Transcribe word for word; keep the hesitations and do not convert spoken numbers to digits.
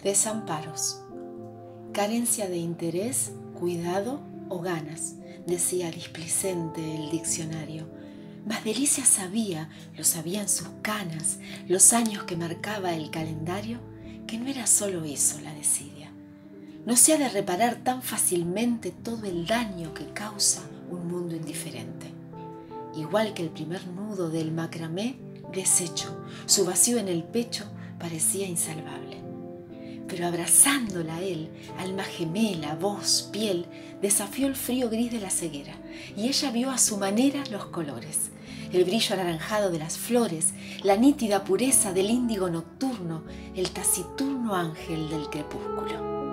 Desamparos. Carencia de interés, cuidado o ganas, decía displicente el diccionario. Mas Delicia sabía, lo sabían sus canas, los años que marcaba el calendario, que no era solo eso la desidia. No se ha de reparar tan fácilmente todo el daño que causa un mundo indiferente. Igual que el primer nudo del macramé, deshecho, su vacío en el pecho parecía insalvable. Pero abrazándola a él, alma gemela, voz, piel, desafió el frío gris de la ceguera, y ella vio a su manera los colores, el brillo anaranjado de las flores, la nítida pureza del índigo nocturno, el taciturno ángel del crepúsculo.